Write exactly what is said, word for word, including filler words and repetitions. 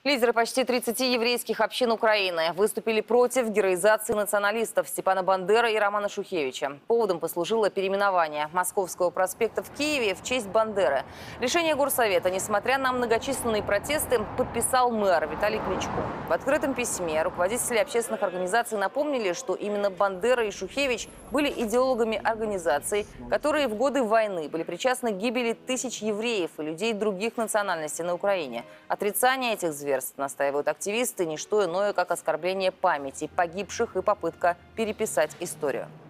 Лидеры почти тридцати еврейских общин Украины выступили против героизации националистов Степана Бандеры и Романа Шухевича. Поводом послужило переименование Московского проспекта в Киеве в честь Бандеры. Решение Горсовета, несмотря на многочисленные протесты, подписал мэр Виталий Кличко. В открытом письме руководители общественных организаций напомнили, что именно Бандера и Шухевич были идеологами организаций, которые в годы войны были причастны к гибели тысяч евреев и людей других национальностей на Украине. Отрицание этих зверств, настаивают активисты, не что иное, как оскорбление памяти погибших и попытка переписать историю.